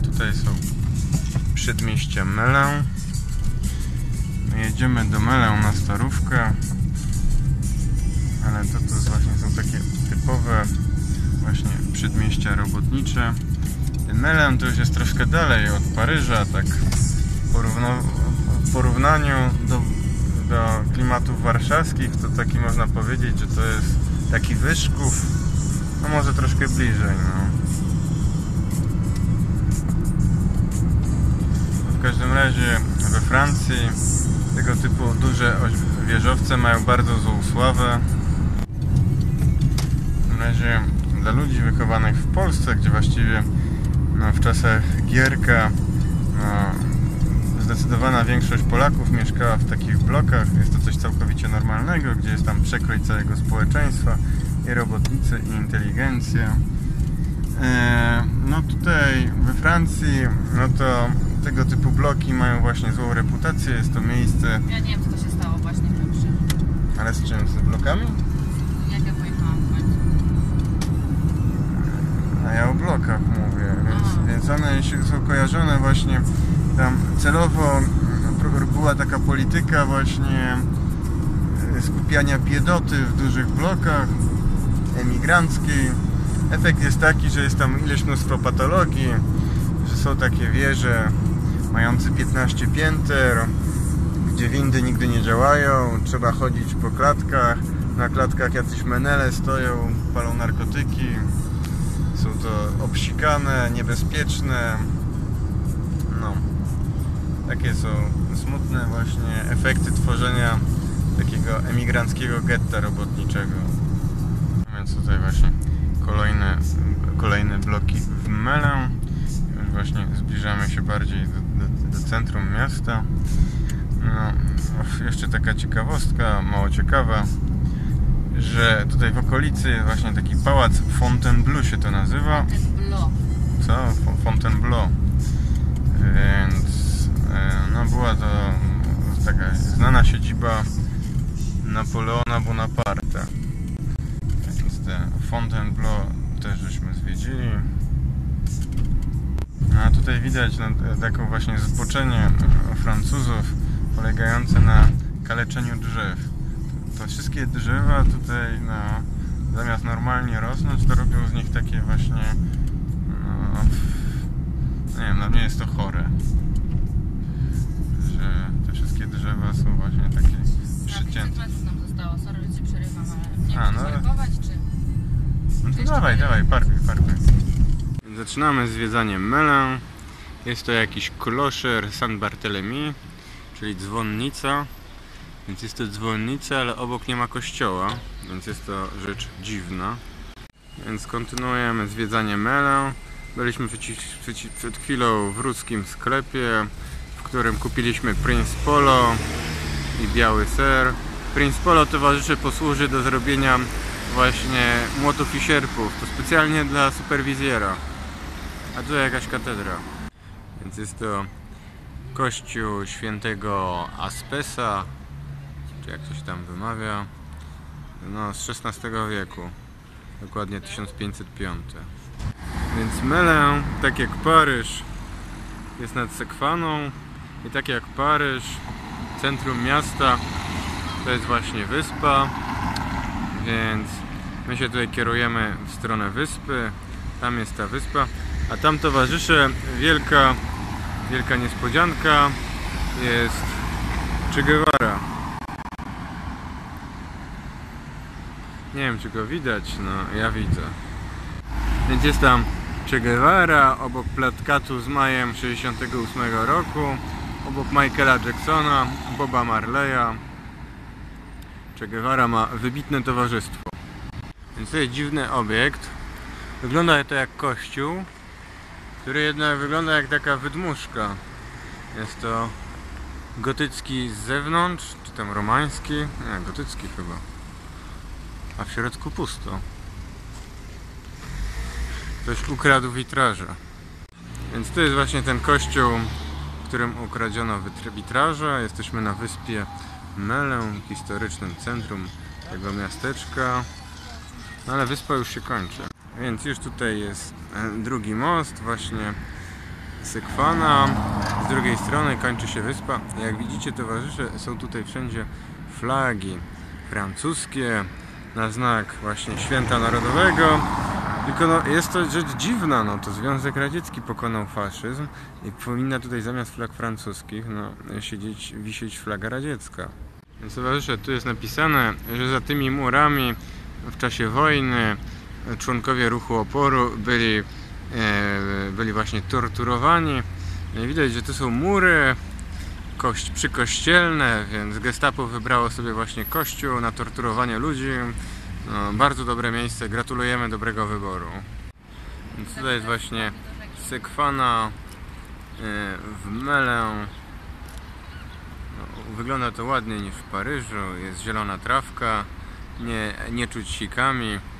Tutaj są przedmieścia Melun. Jedziemy do Melun na Starówkę. Ale to właśnie są takie typowe właśnie przedmieścia robotnicze. Melun to już jest troszkę dalej od Paryża, tak w porównaniu do klimatów warszawskich, to taki można powiedzieć, że to jest taki Wyszków, no może troszkę bliżej, no. W każdym razie we Francji tego typu duże wieżowce mają bardzo złą sławę. W każdym razie dla ludzi wychowanych w Polsce, gdzie właściwie w czasach Gierka zdecydowana większość Polaków mieszkała w takich blokach, jest to coś całkowicie normalnego, gdzie jest tam przekrój całego społeczeństwa, i robotnicy, i inteligencja. No tutaj we Francji, no to tego typu bloki mają właśnie złą reputację, jest to miejsce... Ja nie wiem, co to się stało właśnie w Piotrze. Ale z czym? Z blokami? Jak ja pojechałam w końcu. A ja o blokach mówię, więc one są kojarzone właśnie tam celowo. Była taka polityka właśnie skupiania biedoty w dużych blokach emigranckiej. Efekt jest taki, że jest tam mnóstwo patologii, że są takie wieże mające 15 pięter, gdzie windy nigdy nie działają, trzeba chodzić po klatkach, na klatkach jacyś menele stoją, palą narkotyki, są to obsikane, niebezpieczne, no, takie są smutne właśnie efekty tworzenia takiego emigranckiego getta robotniczego. Więc tutaj właśnie kolejne bloki w Melun. Już właśnie zbliżamy się bardziej do centrum miasta. No, jeszcze taka ciekawostka, mało ciekawa, że tutaj w okolicy jest właśnie taki pałac Fontainebleau się to nazywa. Fontainebleau. Co? Fontainebleau. Więc no była to taka znana siedziba Napoleona Bonaparte. Więc te Fontainebleau też żeśmy zwiedzili. No a tutaj widać taką właśnie zboczenie Francuzów polegające na kaleczeniu drzew. To wszystkie drzewa tutaj zamiast normalnie rosnąć, to robią z nich takie właśnie nie wiem, dla mnie jest to chore, że te wszystkie drzewa są właśnie takie przycięte. Tak, nam zostało, sorry, że ci przerywam, ale nie no, parkować, czy... No to dawaj, parkuj. Zaczynamy zwiedzanie Melun. Jest to jakiś kloszer Saint-Barthélemy, czyli dzwonnica. Więc jest to dzwonnica, ale obok nie ma kościoła, więc jest to rzecz dziwna. Więc kontynuujemy zwiedzanie Melun. Byliśmy przed chwilą w ruskim sklepie, w którym kupiliśmy Prince Polo i biały ser. Prince Polo towarzyszy posłuży do zrobienia właśnie młotów i sierpów. To specjalnie dla superwizjera. A tu jakaś katedra. Więc jest to kościół świętego Aspesa, czy jak coś tam wymawia, no z XVI wieku, dokładnie 1505. Więc Melun, tak jak Paryż, jest nad Sekwaną i tak jak Paryż, centrum miasta to jest właśnie wyspa, więc my się tutaj kierujemy w stronę wyspy. Tam jest ta wyspa, a tam towarzyszy wielka niespodzianka, jest Che Guevara. Nie wiem, czy go widać, no ja widzę. Więc jest tam Che Guevara, obok plakatu z majem 68 roku, obok Michaela Jacksona, Boba Marleya. Che Guevara ma wybitne towarzystwo. Więc to jest dziwny obiekt. Wygląda to jak kościół, który jednak wygląda jak taka wydmuszka. Jest to gotycki z zewnątrz, czy tam romański? Nie, gotycki chyba. A w środku pusto. Ktoś ukradł witraże. Więc to jest właśnie ten kościół, w którym ukradziono witraże. Jesteśmy na wyspie Melun, historycznym centrum tego miasteczka. No ale wyspa już się kończy. Więc już tutaj jest drugi most, właśnie Sekwana. Z drugiej strony kończy się wyspa. Jak widzicie, towarzysze, są tutaj wszędzie flagi francuskie na znak właśnie święta narodowego. Tylko no, jest to rzecz dziwna, no to Związek Radziecki pokonał faszyzm i powinna tutaj zamiast flag francuskich wisieć flaga radziecka. Więc towarzysze, tu jest napisane, że za tymi murami w czasie wojny członkowie ruchu oporu byli właśnie torturowani. I widać, że to są mury przykościelne, więc Gestapo wybrało sobie właśnie kościół na torturowanie ludzi. No, bardzo dobre miejsce, gratulujemy dobrego wyboru. Więc tutaj jest właśnie Sekwana w Melun. No, wygląda to ładniej niż w Paryżu, jest zielona trawka, nie czuć sikami.